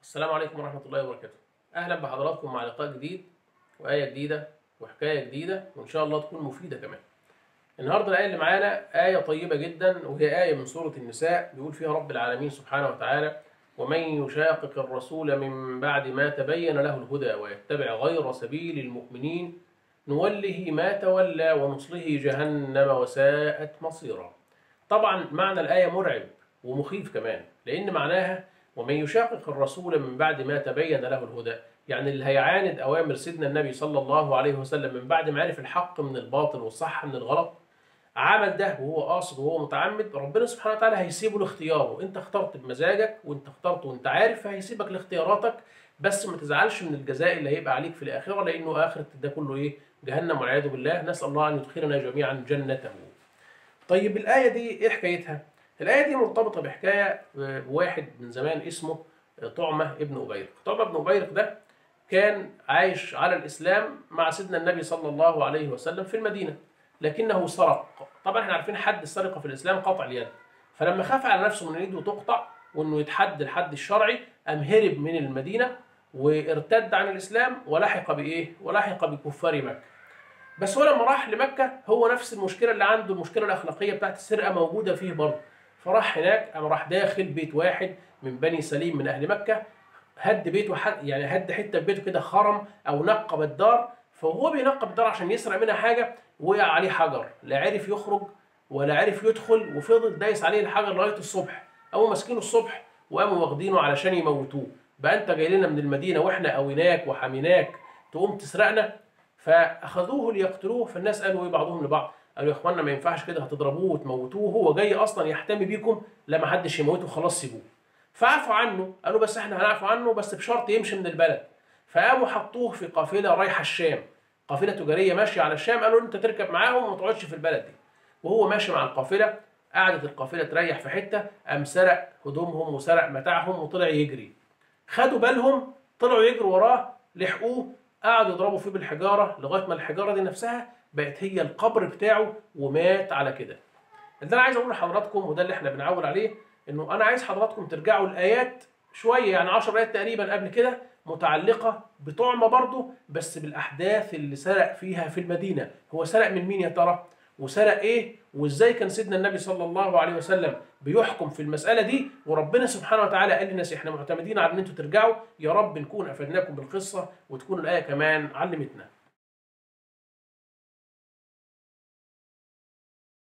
السلام عليكم ورحمة الله وبركاته. أهلا بحضراتكم مع لقاء جديد وآية جديدة وحكاية جديدة وإن شاء الله تكون مفيدة كمان. النهاردة الآية اللي معانا آية طيبة جدا وهي آية من سورة النساء، بيقول فيها رب العالمين سبحانه وتعالى: ومن يشاقق الرسول من بعد ما تبين له الهدى ويتبع غير سبيل المؤمنين نوله ما تولى ونصله جهنم وساءت مصيرا. طبعا معنى الآية مرعب ومخيف كمان، لأن معناها ومن يشاقق الرسول من بعد ما تبين له الهدى، يعني اللي هيعاند أوامر سيدنا النبي صلى الله عليه وسلم من بعد ما عرف الحق من الباطل والصح من الغلط، عمل ده وهو قاصد وهو متعمد، ربنا سبحانه وتعالى هيسيبه لاختياره. انت اخترت بمزاجك وانت اخترت وانت عارف، فهيسيبك لاختياراتك، بس ما تزعلش من الجزاء اللي هيبقى عليك في الآخرة، لأنه آخرة ده كله إيه؟ جهنم والعياذ بالله. نسأل الله أن يدخلنا جميعا جنته. طيب الآية دي إيه حكايتها؟ الآية دي مرتبطة بحكاية بواحد من زمان اسمه طعمة ابن أبيرق. طعمة ابن أبيرق ده كان عايش على الإسلام مع سيدنا النبي صلى الله عليه وسلم في المدينة، لكنه سرق. طبعا احنا عارفين حد السرقة في الإسلام قطع اليد، فلما خاف على نفسه من ايده تقطع وانه يتحد الحد الشرعي، قام هرب من المدينة وارتد عن الإسلام ولحق بإيه؟ ولحق بكفار مكة. بس هو لما راح لمكة هو نفس المشكلة اللي عنده، المشكلة الأخلاقية بتاعت السرقة موجودة فيه برضه. فراح هناك، قام راح داخل بيت واحد من بني سليم من أهل مكة، هد بيته، يعني هد حتة في بيته كده، خرم أو نقب الدار. فهو بينقب الدار عشان يسرق منها حاجة، وقع عليه حجر، لا عرف يخرج ولا عرف يدخل، وفضل دايس عليه الحجر لغاية الصبح. قاموا ماسكينه الصبح وقاموا واخدينه علشان يموتوه. بقى أنت جاي لنا من المدينة وإحنا قويناك وحميناك تقوم تسرقنا؟ فاخذوه ليقتلوه. فالناس قالوا ايه بعضهم لبعض؟ قالوا يا اخوانا ما ينفعش كده، هتضربوه وتموتوه، هو جاي اصلا يحتمي بيكم، لا ما حدش يموته، خلاص سيبوه. فعفوا عنه، قالوا بس احنا هنعفو عنه بس بشرط يمشي من البلد. فقاموا حطوه في قافله رايحه الشام، قافله تجاريه ماشيه على الشام، قالوا انت تركب معاهم وما تقعدش في البلد دي. وهو ماشي مع القافله، قعدت القافله تريح في حته، قام سرق هدومهم وسرق متاعهم وطلع يجري. خدوا بالهم، طلعوا يجروا وراه، لحقوه، قعدوا يضربوا فيه بالحجاره لغايه ما الحجاره دي نفسها بقت هي القبر بتاعه، ومات على كده. اللي انا عايز اقوله لحضراتكم، وده اللي احنا بنعول عليه، انه انا عايز حضراتكم ترجعوا الايات شويه، يعني 10 ايات تقريبا قبل كده، متعلقه بطعمه برضه، بس بالاحداث اللي سرق فيها في المدينه. هو سرق من مين يا ترى؟ وسرق ايه؟ وازاي كان سيدنا النبي صلى الله عليه وسلم بيحكم في المساله دي؟ وربنا سبحانه وتعالى قال للناس احنا معتمدين على ان انتم ترجعوا. يا رب نكون افدناكم بالقصه وتكون الايه كمان علمتنا.